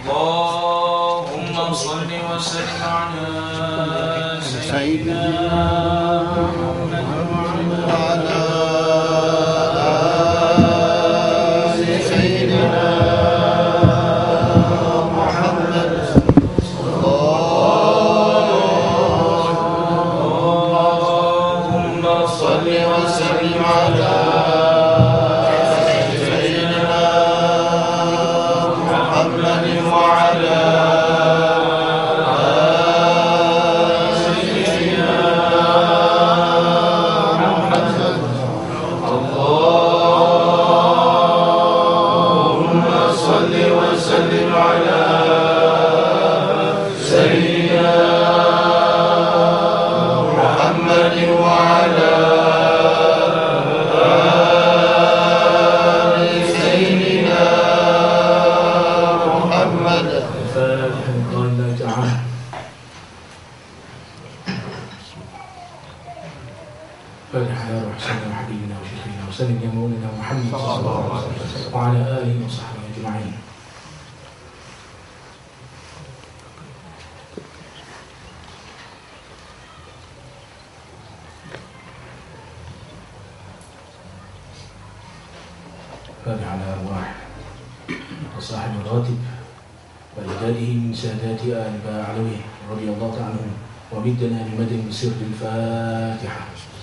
اللهم صل وسلم على سيدنا محمد وعلى آل سيدنا محمد. اللهم صل وسلم على وعلى آله وصحبه أجمعين. فاتح على أرواح وصاحب الراتب ولداده من سادات آل علوي رضي الله تعالى عنهم، ومدنا بمدن بسر الفاتحة.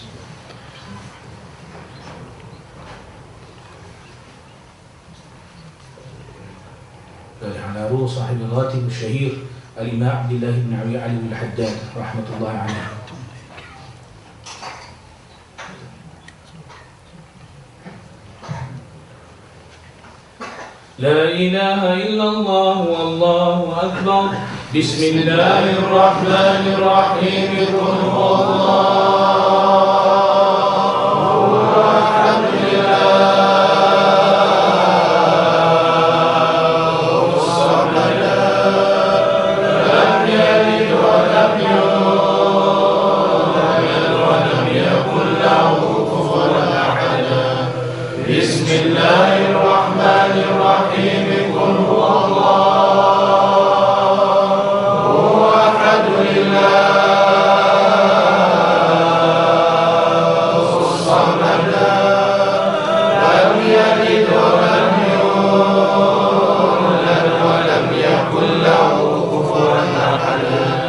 على روح صاحب الراتب الشهير الإمام عبد الله بن علي الحداد رحمة الله عليه. لا إله إلا الله والله أكبر. بسم الله الرحمن الرحيم. قل هو الله أحد الله الصمد لم يلد ولم يولد ولم يكن له كفوا أحد. بسم الله الرحمن الرحيم. قل هو الله هو أحد الله الصمد لم يلد ولم يولد ولم يكن له كفوا أحد.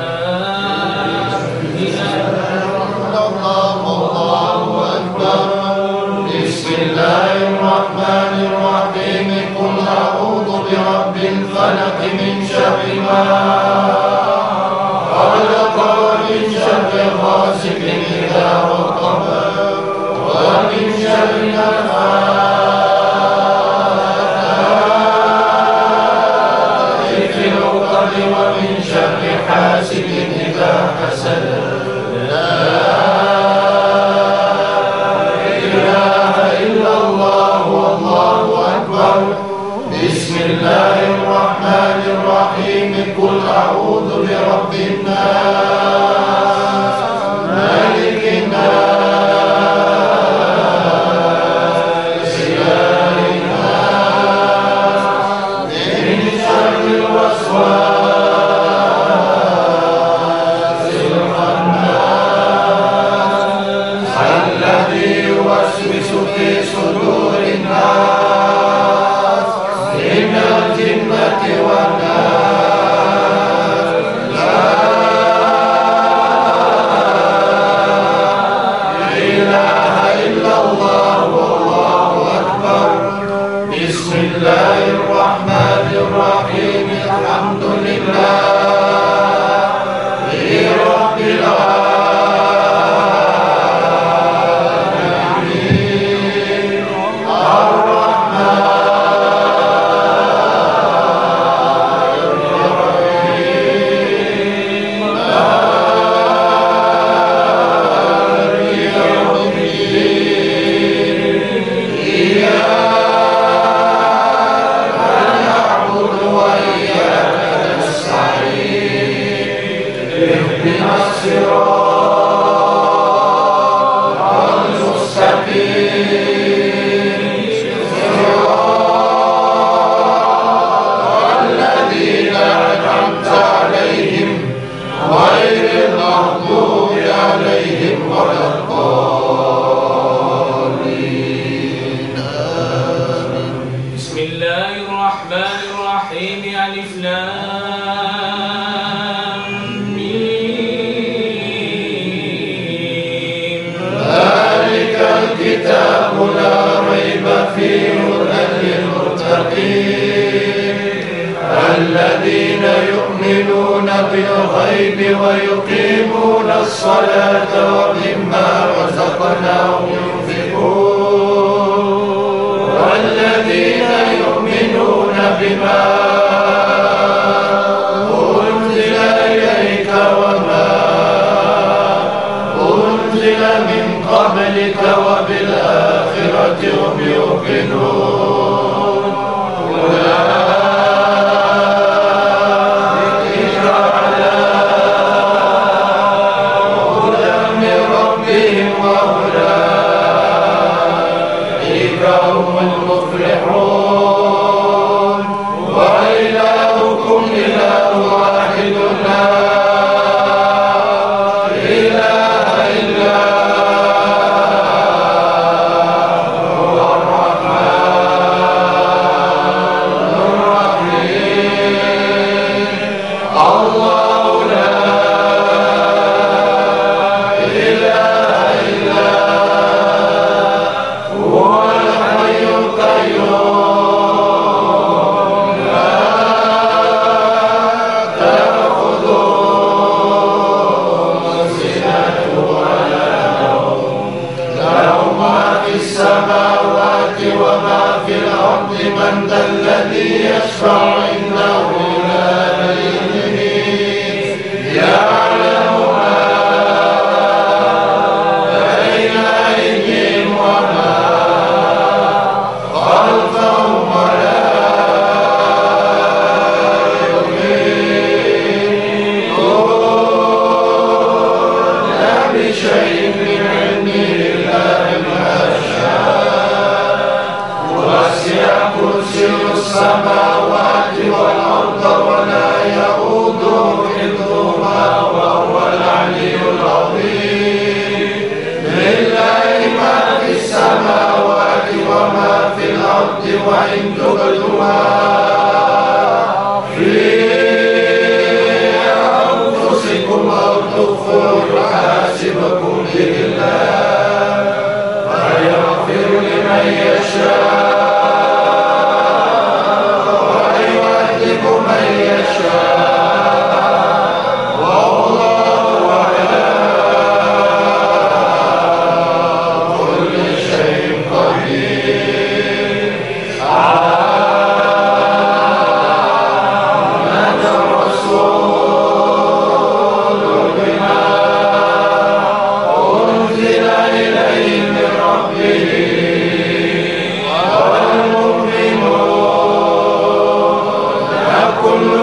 الله أكبر. بسم الله الرحمن الرحيم. قل أعوذ برب الفلق من شر ما خلق ومن شر غاسق إذا وقب ومن شر النفاثات في العقد ومن شر حاسد إذا حسد. لا إله إلا الله والله أكبر. بسم الله الرحمن الرحيم. قل أعوذ برب الناس مالك الناس إله الناس من شر الوسواس الخناس الذي يوسوس في صدور الناس من الجنة والناس. لا إله إلا الله والله أكبر. بسم الله الرحمن الرحيم. الحمد لله رب العالمين الرحمن الرحيم مالك يوم الدين. إياك نعبد وإياك نستعين. اهدنا الصراط المستقيم. صراط الذين الرحمن الرحيم ألف لام ميم ذلك الكتاب لا ريب فيه هدى للمتقين الذين يؤمنون بالغيب ويقيمون الصلاة ومما رزقناهم ينفقون والذين يؤمنون بما أنزل إليك وما أنزل من قبلك وبالآخرة هم يوقنون أولئك على هدى من ربهم وأولئك هم المفلحون وإلهكم إله واحد لا إله إلا هو الرحمن الرحيم الله لا إله إلا هو الحي القيوم لا تأخذه سنة ولا نوم له ما في السماوات وما في الأرض من ذا الذي يشفع عنده إلا بإذنه يعلم ما بين أيديهم وما خلفهم ولا يحيطون بشيء من علمه إلا بما شاء وسع كرسي السماوات والأرض ولا يئوده حفظهما وهو العلي العظيم لله ما في السماوات وما في الأرض وإن تبدوا ما في أنفسكم أو تخفوه يحاسبكم به الله فيغفر لمن يشاء ويعذب من يشاء والله على كل شيء قدير آمن الرسول بما أنزل إليه من ربه والمؤمنون كل